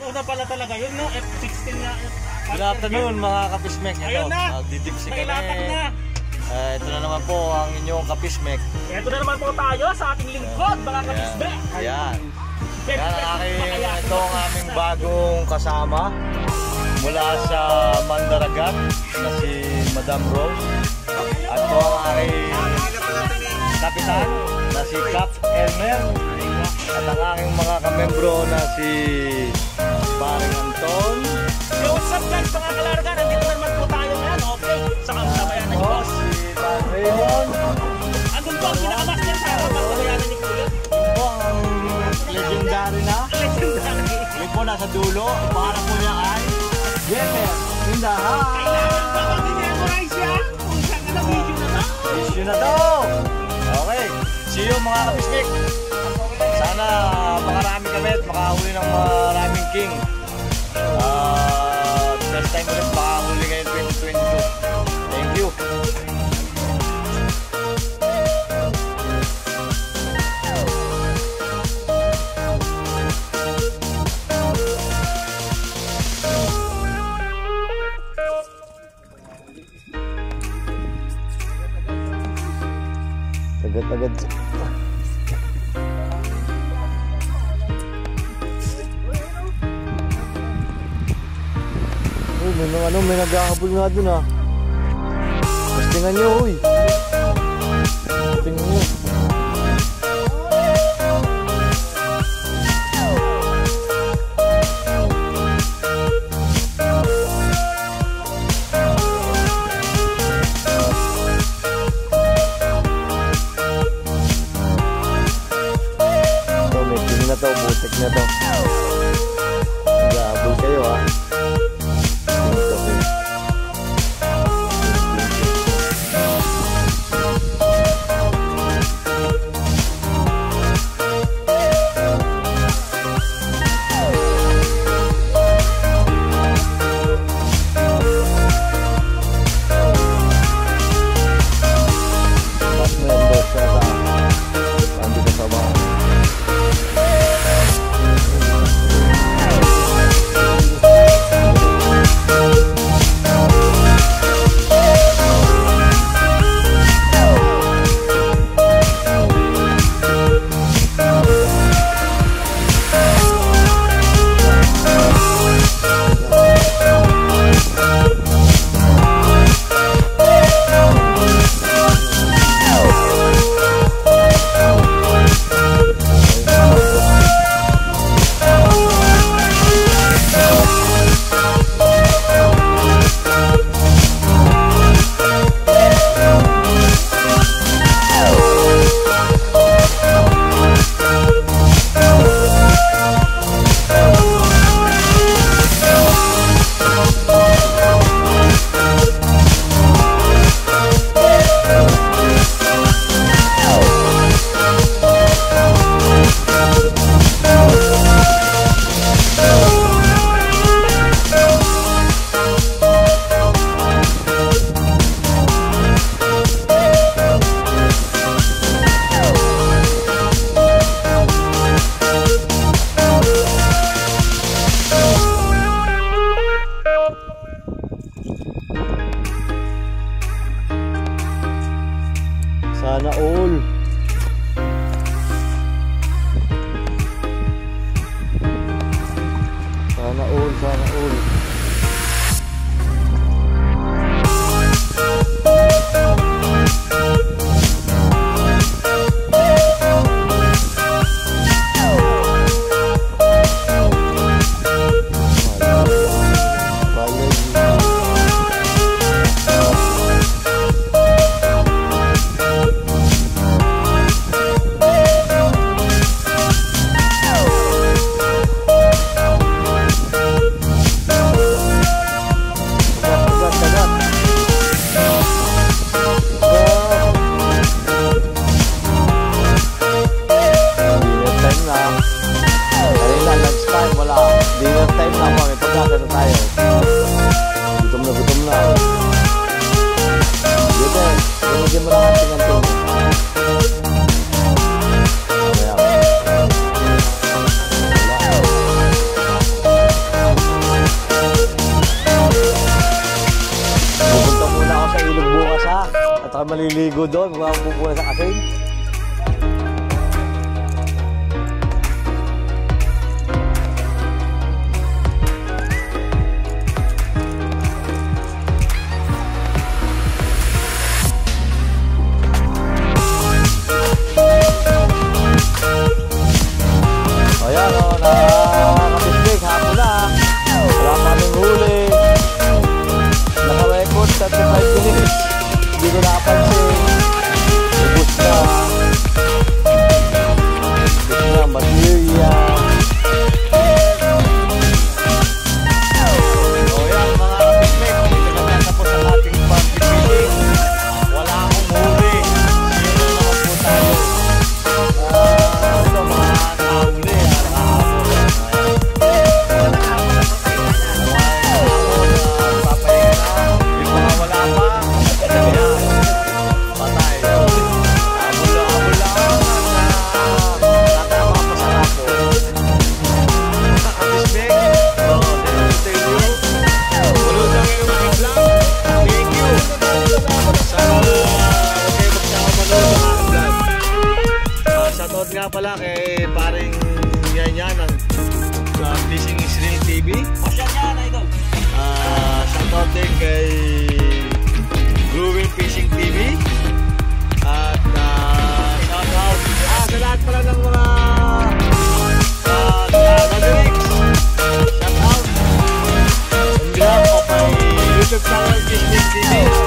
una pala talaga yun, no? F16 nga. Good afternoon mga kapismek. Ayun na! Didipsi May latak kami. na! Ito na naman po ang inyong kapismek. Ito na naman po tayo sa ating lingkod, mga kapismek. Ayan. Ito ang aming bagong kasama mula sa Mandaragat na si Madam Rose. At po ang aking kapitan na si Cap Elmer. At ang aking mga kamembro na si Paring Anton. Yo, what's up guys, mga kalarga? Nandito naman po tayo ngayon, okay? Sa kabayanan ni Boss. Si Pan Raymond. Andun po ang pinakamaster sa kabayanan ni Kuya. Yun po ang legendary na. Legendary. Yun po nasa dulo. Ang pangalan po niya ay Jeter. Tindahan. Kailangan pa mag-memorize yan. Kung saan ka na video na to. Issue na to. Okay. See you mga kapisnik. Sana makarami kami at makahuli ng maraming king. First time ulit makahuli ngayon 2022. Thank you. Agad-agad. May naghahabol nga dun ah. Mas tingnan nyo, uy. Tingnan nyo. Ito, may tingin na to, butik na to. Naghahabol kayo ah. Sana all. Sana all, sana all. Baka maliligo doon, baka pupula sa asin. Ayan o, nakakabisbig, hapon na. Wala pa kaming huli. Naka-record, 35 minutes. Hindi ko napansin. Ubus na. Ubus na, material. O yan, mga kabisbig. Dito na natapos ang ating pag-fishing. Wala akong huli. Sino naman po tayo? Ito mga nahuli. Shoutout nga pala kay paring yan ng Fishing is Real TV. Shoutout din kay Growing Fishing TV. At shoutout sa lahat pala ng mga Roderick. Shoutout on behalf of my YouTube channel Fishing TV.